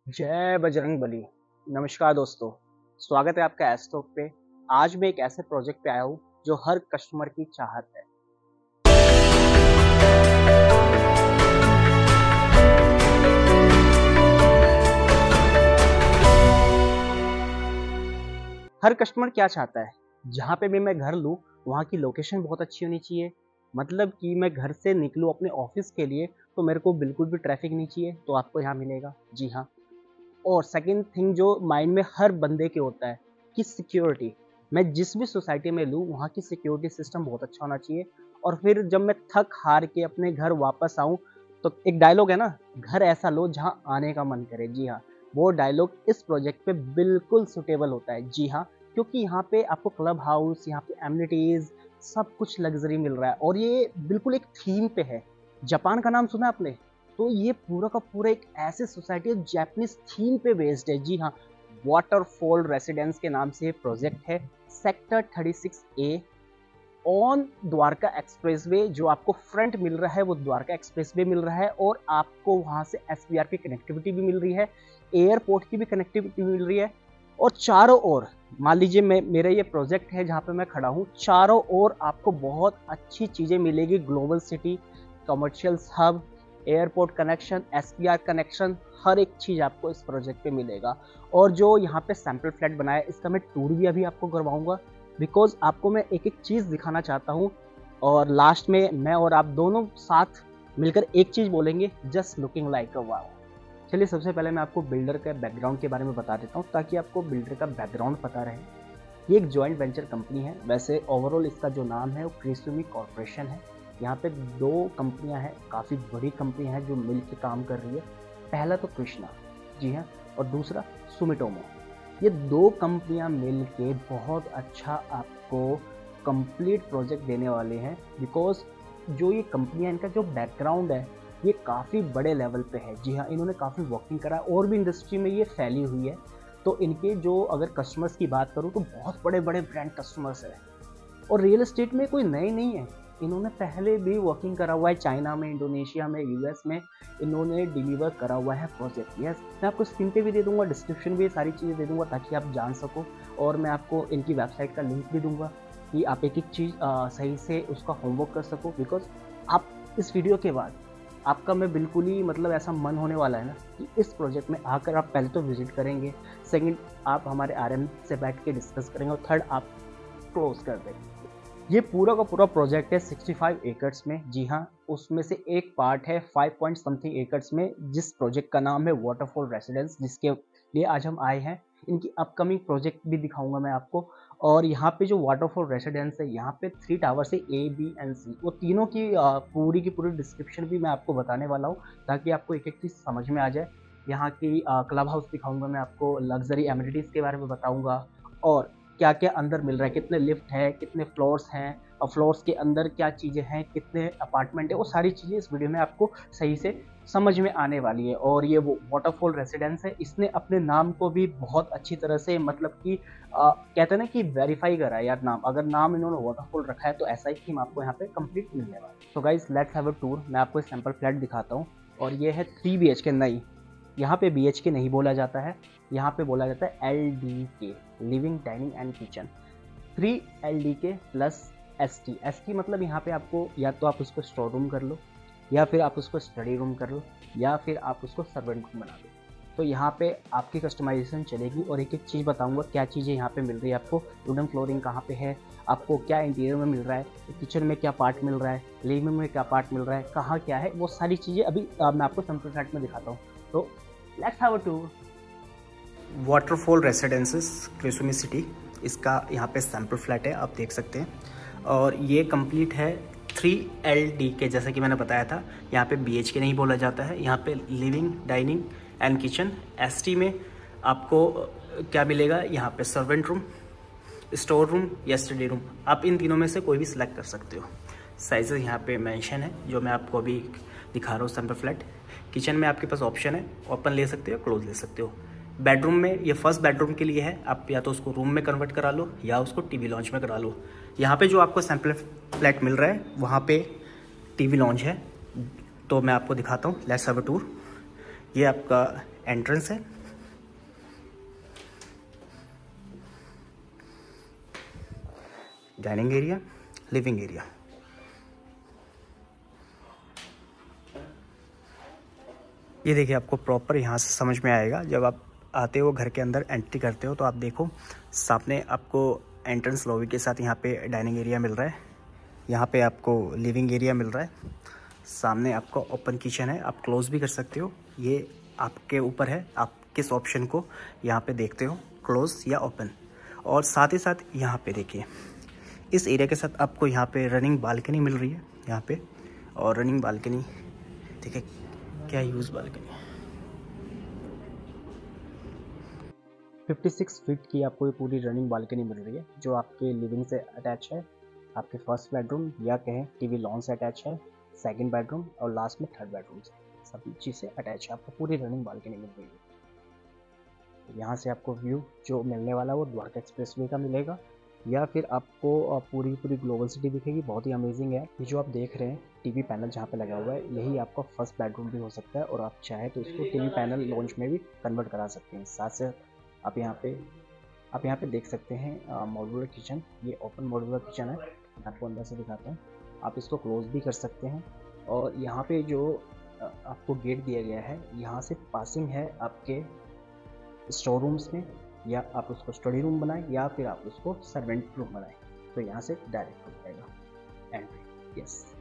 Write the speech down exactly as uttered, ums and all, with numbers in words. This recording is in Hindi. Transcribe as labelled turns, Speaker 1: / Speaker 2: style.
Speaker 1: जय बजरंग बली। नमस्कार दोस्तों, स्वागत है आपका एस्ट्रोक पे। आज मैं एक ऐसे प्रोजेक्ट पे आया हूँ जो हर कस्टमर की चाहत है। हर कस्टमर क्या चाहता है, जहाँ पे भी मैं घर लूँ वहाँ की लोकेशन बहुत अच्छी होनी चाहिए। मतलब कि मैं घर से निकलूँ अपने ऑफिस के लिए तो मेरे को बिल्कुल भी ट्रैफिक नहीं चाहिए, तो आपको यहाँ मिलेगा। जी हाँ। और सेकंड थिंग जो माइंड में हर बंदे के होता है कि सिक्योरिटी। मैं जिस भी सोसाइटी में लूँ वहाँ की सिक्योरिटी सिस्टम बहुत अच्छा होना चाहिए। और फिर जब मैं थक हार के अपने घर वापस आऊँ तो एक डायलॉग है ना, घर ऐसा लो जहाँ आने का मन करे। जी हाँ, वो डायलॉग इस प्रोजेक्ट पे बिल्कुल सुटेबल होता है। जी हाँ, क्योंकि यहाँ पे आपको क्लब हाउस, यहाँ पे एमिनिटीज, सब कुछ लग्जरी मिल रहा है और ये बिल्कुल एक थीम पे है। जापान का नाम सुना आपने? तो ये पूरा का पूरा एक ऐसे सोसाइटी है जैपनीज थीम पे बेस्ड है। जी हाँ, वाटरफॉल रेसिडेंस के नाम से प्रोजेक्ट है। Sector thirty six A on Dwarka expressway. जो आपको फ्रंट मिल रहा है वो द्वारका एक्सप्रेसवे मिल रहा है और आपको वहां से एसपीआर की कनेक्टिविटी भी मिल रही है, एयरपोर्ट की भी कनेक्टिविटी मिल रही है। और चारों ओर मान लीजिए मैं मेरा ये प्रोजेक्ट है जहाँ पे मैं खड़ा हूँ, चारों ओर आपको बहुत अच्छी चीज़ें मिलेगी। Global city, commercial hub, airport connection, SPR connection, हर एक चीज़ आपको इस प्रोजेक्ट पे मिलेगा। और जो यहाँ पे सैंपल फ्लैट बनाया है इसका मैं टूर भी अभी आपको करवाऊंगा, बिकॉज आपको मैं एक एक चीज़ दिखाना चाहता हूँ। और लास्ट में मैं और आप दोनों साथ मिलकर एक चीज़ बोलेंगे, just looking like a wow. चलिए सबसे पहले मैं आपको बिल्डर के बैकग्राउंड के बारे में बता देता हूँ ताकि आपको बिल्डर का बैकग्राउंड पता रहे। ये एक जॉइंट वेंचर कंपनी है। वैसे ओवरऑल इसका जो नाम है वो क्रिसुमी कॉर्पोरेशन है। यहाँ पे दो कंपनियां हैं, काफ़ी बड़ी कंपनी है जो मिल के काम कर रही है। पहला तो कृष्णा, जी हाँ, और दूसरा सुमिटोमो। ये दो कंपनियां मिल के बहुत अच्छा आपको कंप्लीट प्रोजेक्ट देने वाले हैं। बिकॉज जो ये कंपनियां, इनका जो बैकग्राउंड है ये काफ़ी बड़े लेवल पे है। जी हाँ, इन्होंने काफ़ी वर्किंग करा और भी इंडस्ट्री में ये फैली हुई है। तो इनके जो अगर कस्टमर्स की बात करूँ तो बहुत बड़े बड़े ब्रांड कस्टमर्स हैं। और रियल एस्टेट में कोई नए नहीं है, इन्होंने पहले भी वर्किंग करा हुआ है। चाइना में, इंडोनेशिया में, यूएस में इन्होंने डिलीवर करा हुआ है प्रोजेक्ट। यस, मैं आपको स्क्रीन पे भी दे दूंगा, डिस्क्रिप्शन भी सारी चीज़ें दे दूंगा ताकि आप जान सको। और मैं आपको इनकी वेबसाइट का लिंक भी दूंगा कि आप एक एक चीज़ सही से उसका होमवर्क कर सको। बिकॉज आप इस वीडियो के बाद आपका मैं बिल्कुल ही मतलब ऐसा मन होने वाला है ना कि इस प्रोजेक्ट में आकर आप पहले तो विजिट करेंगे, सेकंड आप हमारे आरएम से बैठ के डिस्कस करेंगे और थर्ड आप क्लोज कर देंगे। ये पूरा का पूरा प्रोजेक्ट है पैंसठ एकर्स में। जी हाँ, उसमें से एक पार्ट है फाइव पॉइंट समथिंग एकर्स में, जिस प्रोजेक्ट का नाम है वाटरफॉल रेसिडेंस, जिसके लिए आज हम आए हैं। इनकी अपकमिंग प्रोजेक्ट भी दिखाऊंगा मैं आपको। और यहाँ पे जो वाटरफॉल रेसिडेंस है, यहाँ पे थ्री टावर्स है, ए बी एंड सी। वो तीनों की पूरी की पूरी डिस्क्रिप्शन भी मैं आपको बताने वाला हूँ ताकि आपको एक एक चीज़ समझ में आ जाए। यहाँ की क्लब हाउस दिखाऊंगा मैं आपको, लग्जरी एमिनिटीज़ के बारे में बताऊँगा और क्या क्या अंदर मिल रहा है, कितने लिफ्ट है, कितने फ्लोर्स हैं और फ्लोर्स के अंदर क्या चीज़ें हैं, कितने अपार्टमेंट है, वो सारी चीज़ें इस वीडियो में आपको सही से समझ में आने वाली है। और ये वो वाटरफॉल रेसिडेंस है, इसने अपने नाम को भी बहुत अच्छी तरह से मतलब कि कहते हैं ना कि वेरीफाई करा है यार नाम। अगर नाम इन्होंने वाटरफॉल रखा है तो ऐसा ही थीम आपको यहाँ पे कंप्लीट मिलने वाला है। तो guys let's have a tour. मैं आपको सैंपल फ्लैट दिखाता हूँ। और ये है थ्री बी एच के नई। यहाँ पे बी एच के नहीं बोला जाता है, यहाँ पे बोला जाता है L D K, living dining and kitchen. Three L D K plus S T. S T मतलब यहाँ पे आपको या तो आप उसको स्टोर रूम कर लो, या फिर आप उसको स्टडी रूम कर लो, या फिर आप उसको सर्वेंट रूम बना लो। तो यहाँ पे आपकी कस्टमाइजेशन चलेगी और एक एक चीज़ बताऊँगा क्या चीज़ें यहाँ पे मिल रही है आपको। वुडन फ्लोरिंग कहाँ पे है, आपको क्या इंटीरियर में मिल रहा है, किचन में क्या पार्ट मिल रहा है, लिविंग में क्या पार्ट मिल रहा है, कहाँ क्या है, वो सारी चीज़ें अभी आ, मैं आपको सैंपल फ्लैट में दिखाता हूँ। तो let's have a tour. Waterfall residences Krisumi city, इसका यहाँ पे सैंपल फ्लैट है, आप देख सकते हैं। और ये कंप्लीट है थ्री एल डी के, जैसा कि मैंने बताया था। यहाँ पे बी एच के नहीं बोला जाता है, यहाँ पे living dining and kitchen. S T में आपको क्या मिलेगा, यहाँ पे सर्वेंट रूम, स्टोर रूम या स्टडी रूम, आप इन तीनों में से कोई भी सिलेक्ट कर सकते हो। साइजेस यहाँ पे मेंशन है जो मैं आपको अभी दिखा रहा हूँ सैंपल फ्लैट। किचन में आपके पास ऑप्शन है, ओपन ले सकते हो, क्लोज ले सकते हो। बेडरूम में ये फर्स्ट बेडरूम के लिए है, आप या तो उसको रूम में कन्वर्ट करा लो या उसको टीवी लॉन्च में करा लो। यहाँ पे जो आपको सैंपल फ्लैट मिल रहा है वहाँ पे टीवी लॉन्च है, तो मैं आपको दिखाता हूँ। Let's have a tour. ये आपका एंट्रेंस है डाइनिंग एरिया, लिविंग एरिया। ये देखिए आपको प्रॉपर यहाँ से समझ में आएगा। जब आप आते हो घर के अंदर एंट्री करते हो तो आप देखो सामने आपको एंट्रेंस लॉबी के साथ यहाँ पे डाइनिंग एरिया मिल रहा है, यहाँ पे आपको लिविंग एरिया मिल रहा है, सामने आपको ओपन किचन है, आप क्लोज भी कर सकते हो, ये आपके ऊपर है, आप किस ऑप्शन को यहाँ पे देखते हो, क्लोज या ओपन। और साथ ही साथ यहाँ पे देखिए इस एरिया के साथ आपको यहाँ पे रनिंग बालकनी मिल रही है यहाँ पे। और रनिंग बालकनी देखिए क्या यूज़ बालकनी, छप्पन फीट की आपको ये पूरी रनिंग बालकनी मिल रही है जो आपके लिविंग से अटैच है, आपके फर्स्ट बेडरूम या कहें टीवी लॉन से अटैच है, सेकंड बेडरूम और लास्ट में थर्ड बेडरूम से सभी चीज़ से अटैच है। आपको पूरी रनिंग बालकनी मिल रही है। यहाँ से आपको व्यू जो मिलने वाला है वो द्वारका एक्सप्रेसवे का मिलेगा या फिर आपको पूरी पूरी ग्लोबल सिटी दिखेगी। बहुत ही अमेजिंग है। ये जो आप देख रहे हैं टीवी पैनल जहाँ पे लगा हुआ है यही आपका फर्स्ट बेडरूम भी हो सकता है और आप चाहे तो इसको टीवी पैनल लॉन्च में भी कन्वर्ट करा सकते हैं। साथ साथ आप यहाँ पे आप यहाँ पे देख सकते हैं मॉड्यूलर किचन, ये ओपन मॉड्यूलर किचन है। मैं आपको अंदर से दिखाता हूँ, आप इसको क्लोज भी कर सकते हैं। और यहाँ पे जो आपको गेट दिया गया है यहाँ से पासिंग है आपके स्टोर रूम्स में, या आप उसको स्टडी रूम बनाएं या फिर आप उसको सर्वेंट रूम बनाएं, तो यहाँ से डायरेक्ट हो जाएगा एंट्री। यस।